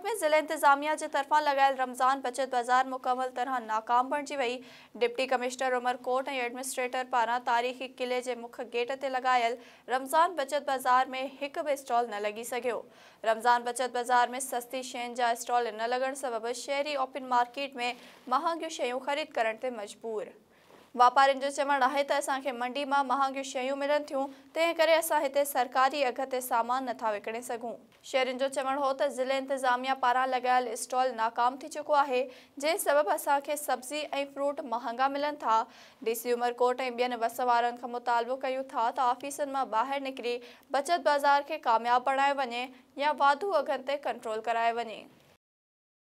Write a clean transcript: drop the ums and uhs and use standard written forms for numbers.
में ज़िला इंतज़ामिया जे तरफ़ां लगायल रमज़ान बचत बाज़ार मुकम्मल तरह नाकाम बणिजी वई। डिप्टी कमिश्नर उमरकोट ऐं एडमिनिस्ट्रेटर पारां तारीख़ी किले जे मुख्य गेट ते लगायल रमज़ान बचत बाज़ार में हिकु बि स्टॉल न लॻी सघियो। रमज़ान बचत बाज़ार में सस्ती शयुनि जा स्टॉल न लॻण सबबि शहरी ओपन मार्केट में महांगियूं शयूं ख़रीद करण ते मजबूर। वापारियुनि जो चवणु आहे त असांखे मंडी मां महांगियूं शयूं मिलनि थियूं, तंहिं करे असां हिते सरकारी अघ ते सामान नथा विकिणे सघूं। शहरियुनि जो चवणु हो त ज़िले इंतज़ामिया पारां लॻायल स्टॉल नाकाम थी चुको आहे, जंहिं सबबि असांखे सब्ज़ी ऐं फ्रूट महांगा मिलनि था। डीसी उमरकोट ऐं ॿियनि वस वारनि खां मुतालबो कयूं था त ऑफिसनि मां ॿाहिरि निकिरी बचत बाज़ार खे कामयाब बणायो वञे या वाधू अघनि ते कंट्रोल करायो वञे।